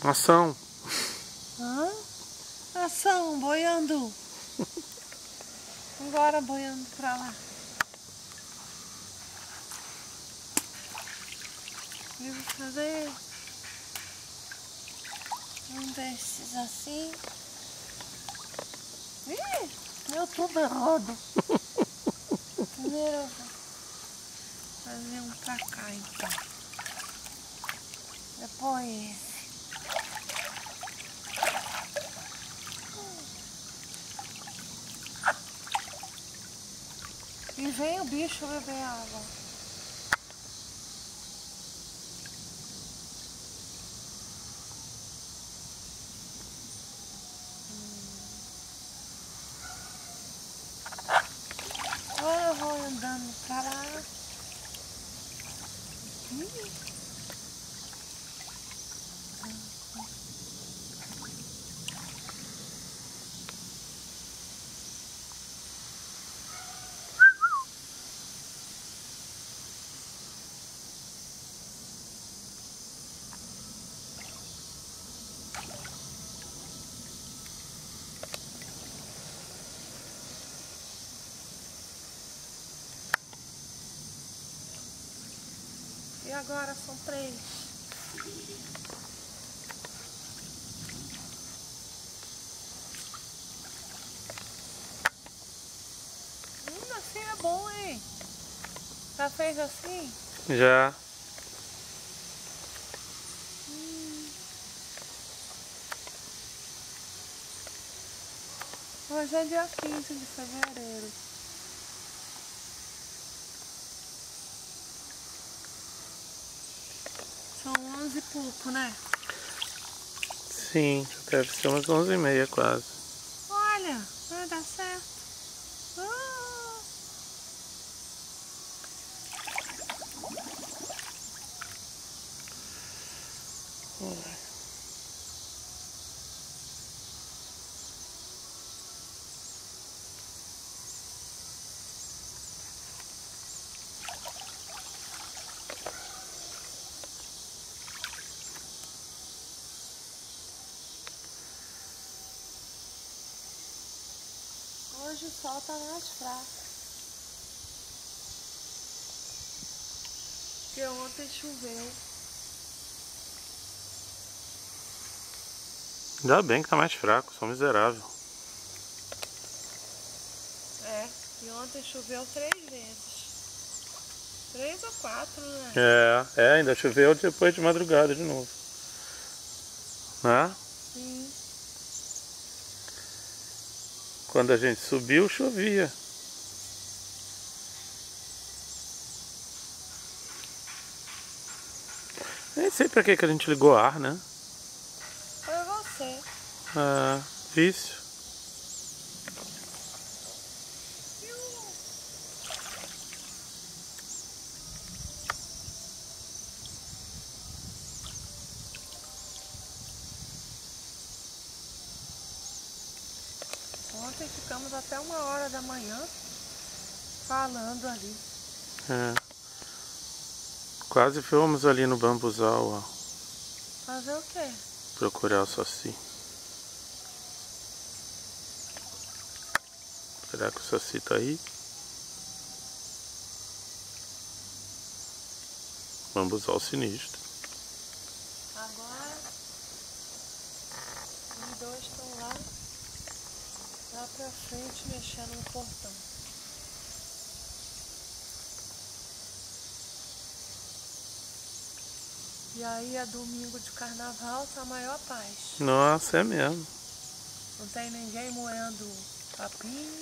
Ação. Hã? Ação, boiando. Agora boiando pra lá. Eu vou fazer um desses assim. Ih, meu tubo é rodo. Primeiro eu vou fazer um pra cá então. Depois esse. E vem o bicho beber água. Agora eu vou andando pra lá. E agora são 3. Assim é bom, hein? Já fez assim? Já. Hoje é dia 15 de fevereiro. São 11 e pouco, né? Sim, deve ser umas 11h30 quase. Olha, vai dar certo. Ah! Hoje o sol tá mais fraco. Porque ontem choveu. Ainda bem que tá mais fraco, sou miserável. É, e ontem choveu 3 vezes. 3 ou 4, né? Ainda choveu depois de madrugada de novo. Né? Sim. Quando a gente subiu, chovia. Nem sei pra que a gente ligou ar, né? Foi você. Vício. Ontem ficamos até 1h da manhã falando ali. Quase fomos ali no bambuzal, ó. Fazer o quê? Procurar o Saci. Será que o Saci tá aí? Bambuzal sinistro. Agora os 2 estão lá pra frente mexendo no portão. E aí é domingo de carnaval, tá a maior paz. Nossa, é mesmo. Não tem ninguém moendo papinho.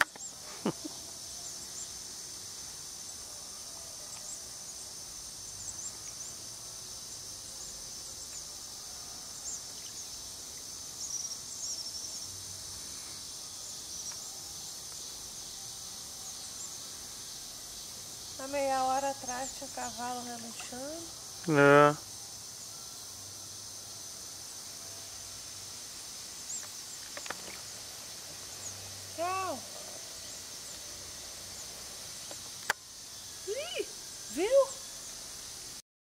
Há meia hora atrás tinha cavalo relinchando.